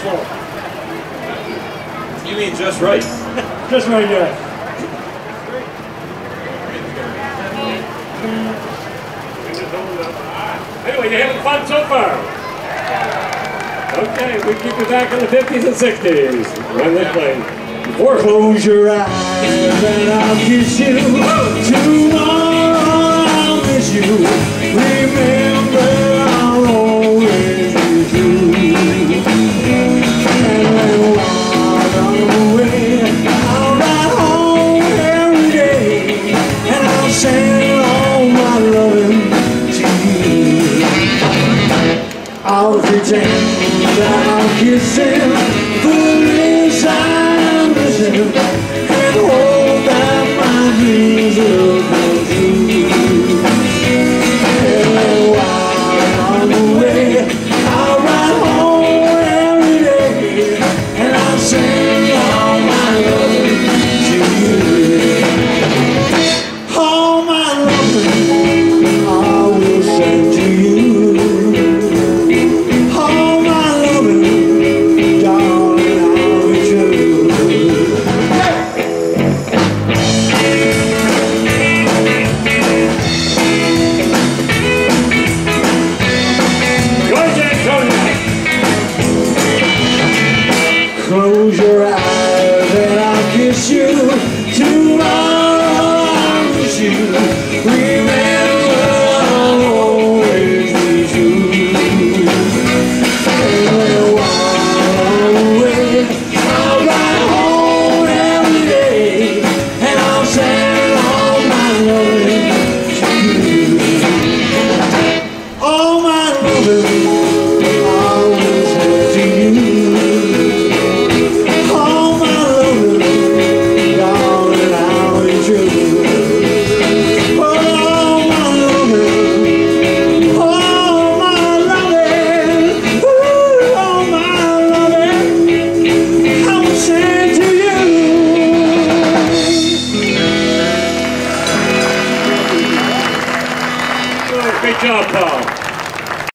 slow. You mean just right? Just right, yeah. Anyway, you having fun so far? Okay, we keep it back in the 50s and 60s. When they play. Close your eyes and I'll kiss you. Tomorrow I'll miss you. Remember, I'll always be true. And when while I'm away, I'll ride home every day, and I'll send all my loving to you. I'll pretend that I'm kissing the lips I'm missing, and hope that my dreams will come true. And while I'm away, I'll ride home every day, and I'll send all my loving to you. All my loving I will send to you. All my loving, darling, I'll be true. Go ahead, Cognac. Close your eyes and I'll kiss you. Tomorrow I'll miss you. Remember, I'll always be true. And while I'm away, I'll ride home every day, and I'll send all my loving to you. All my loving I will send to you. All my loving, darling, I'll be true. All my loving, all my loving, ooh, all my loving, I will send to you. Great job, Paul.